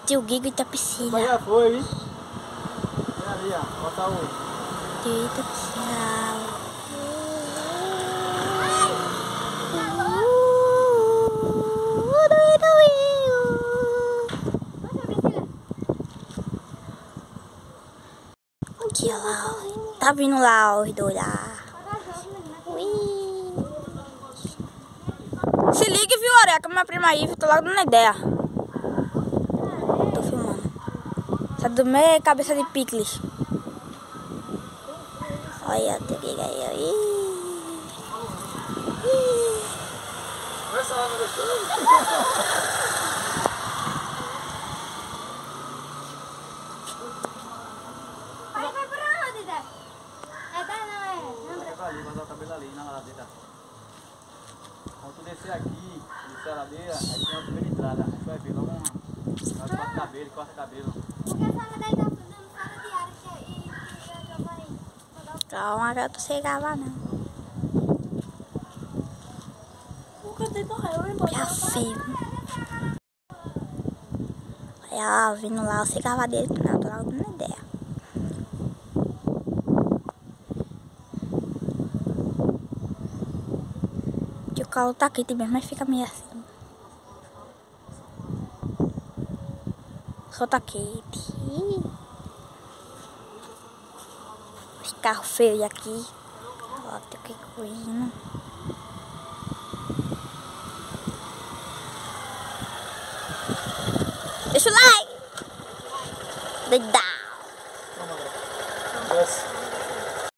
Tio Guigo Itapicina. Mas já foi, viu? Olha ali, ó. Bota o... Tio Itapicina. Aqui, ó lá, ó. Tá vindo lá, ó, os dois lá. Ui. Se ligue, viu, Oreca? Minha prima aí, tô logo dando ideia. Tô filmando. Essa do meio é cabeça de picles. Olha, tem que aí, ó. Vai pra onde, Dé? Ali, guardar o cabelo ali, na ladeira. Quando tu descer aqui, descer a ladeira, aí tem a primeira entrada. A gente vai ver logo uma... corta cabelo, corta cabelo. Porque a sala daí tá fazendo sala diária e eu vou aí. Calma, que eu tô sem gravar, não. Já feio. Olha lá, vindo lá, eu sei gravar dele, não, tô logo dando ideia. Que o calo tá quente mesmo, mas fica meio assim. Só tá quente. Os carros feios aqui. Ó, tem que ir correndo.